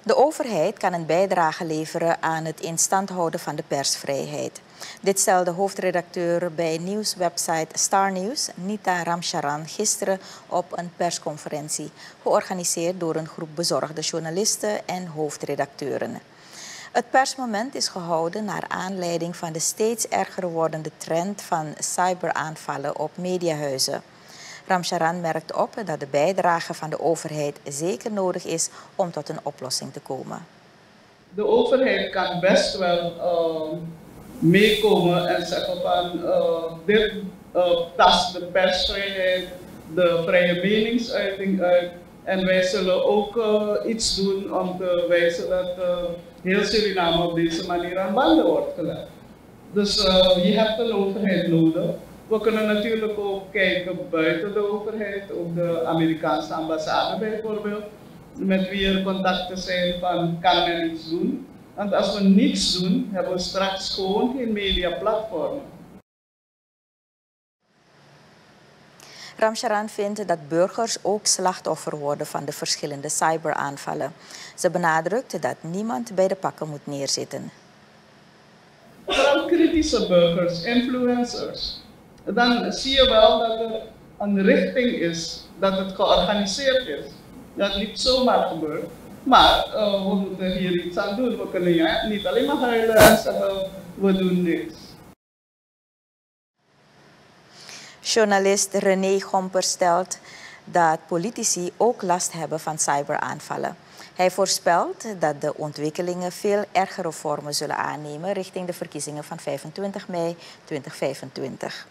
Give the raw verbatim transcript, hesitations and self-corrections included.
De overheid kan een bijdrage leveren aan het in stand houden van de persvrijheid. Dit stelde hoofdredacteur bij nieuwswebsite Star News, Nita Ramcharan, gisteren op een persconferentie, georganiseerd door een groep bezorgde journalisten en hoofdredacteuren. Het persmoment is gehouden naar aanleiding van de steeds erger wordende trend van cyberaanvallen op mediahuizen. Ramcharan merkt op dat de bijdrage van de overheid zeker nodig is om tot een oplossing te komen. De overheid kan best wel uh, meekomen en zeggen van uh, dit uh, tast de persvrijheid, de vrije meningsuiting uit. En wij zullen ook uh, iets doen om te wijzen dat uh, heel Suriname op deze manier aan banden wordt gelegd. Dus uh, je hebt een overheid nodig. We kunnen natuurlijk ook kijken buiten de overheid, ook de Amerikaanse ambassade bijvoorbeeld, met wie er contacten zijn van kan men iets doen. Want als we niets doen, hebben we straks gewoon geen mediaplatformen. Ramcharan vindt dat burgers ook slachtoffer worden van de verschillende cyberaanvallen. Ze benadrukt dat niemand bij de pakken moet neerzitten. Vooral kritische burgers, influencers. Dan zie je wel dat er een richting is, dat het georganiseerd is. Dat niet zomaar gebeurt. Maar uh, we moeten hier iets aan doen. We kunnen ja, niet alleen maar huilen en zeggen, we doen niks. Journalist René Gomper stelt dat politici ook last hebben van cyberaanvallen. Hij voorspelt dat de ontwikkelingen veel ergere vormen zullen aannemen richting de verkiezingen van vijfentwintig mei tweeduizend vijfentwintig.